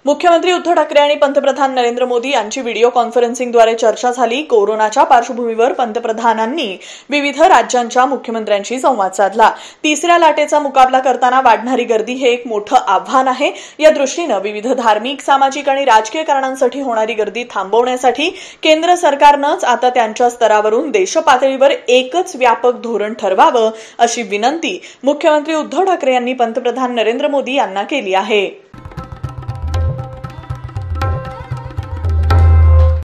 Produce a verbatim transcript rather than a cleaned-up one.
मुख्यमंत्री उद्धव ठाकरे आणि पंतप्रधान नरेंद्र मोदी यांची व्हिडिओ कॉन्फरन्सिंगद्वारे चर्चा झाली। कोरोनाच्या पार्श्वभूमीवर पंतप्रधानांनी विविध राज्यांच्या मुख्यमंत्र्यांशी संवाद साधला। तिसऱ्या लाटेचा मुकाबला करताना वाढणारी गर्दी हे एक मोठं आव्हान आहे। या दृष्टीने विविध धार्मिक, सामाजिक आणि राजकीय कारणांसाठी होणारी गर्दी थांबवण्यासाठी केंद्र सरकारनंच आता त्यांच्या स्तरावरून देशपातळीवर एकच व्यापक धोरण ठरवावं अशी विनंती मुख्यमंत्री उद्धव ठाकरे यांनी पंतप्रधान नरेंद्र मोदी यांना केली आहे।